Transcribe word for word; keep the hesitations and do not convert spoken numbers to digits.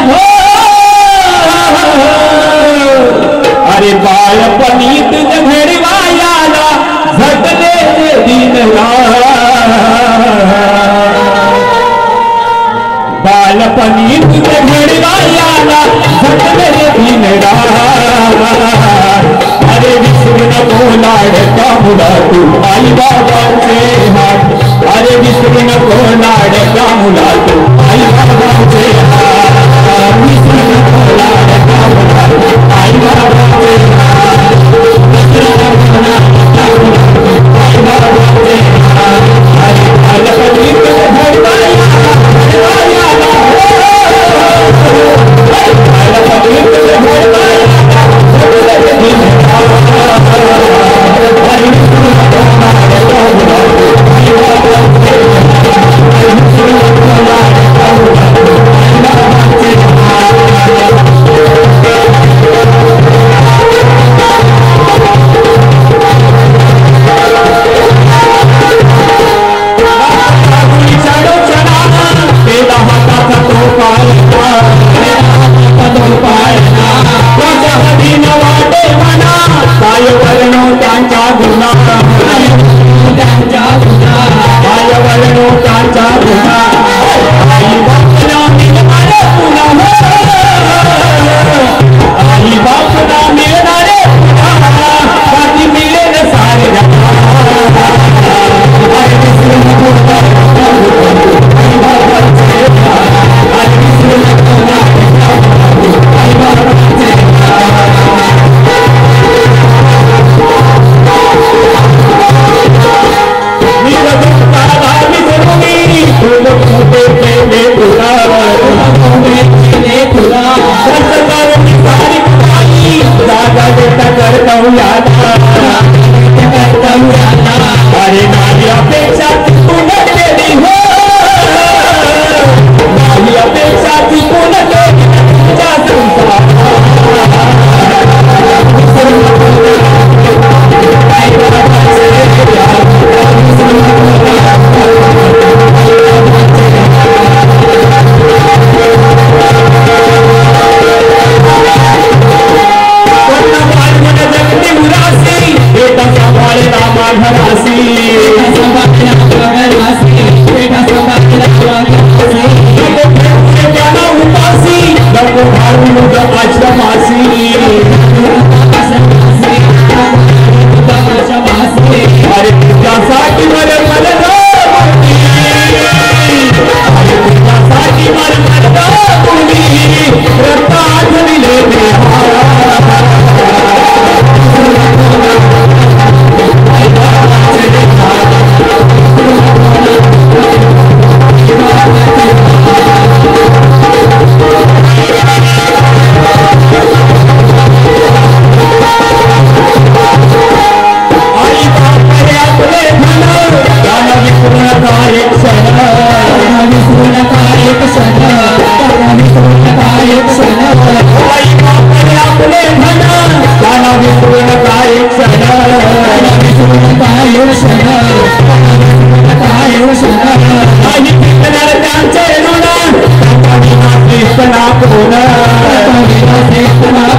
हो अरे बाळपणी तुझ घडवायाला झटले दिन बाळपणी तुझ घडवायाला झटले दिन अरे विसरू नको लाडका मुला तू आई बाबाचे हात अरे विसरू नको लाडका मुला तू आई बाबाचे हात विसरू नको लाडका मुला तू आई बाबाचे हात विसरू नको लाडका मुला तू आई बाबाचे हात अरे बालपणी तुझ घडवायाला घडवायाला बालपणी तुझ घडवायाला Krishna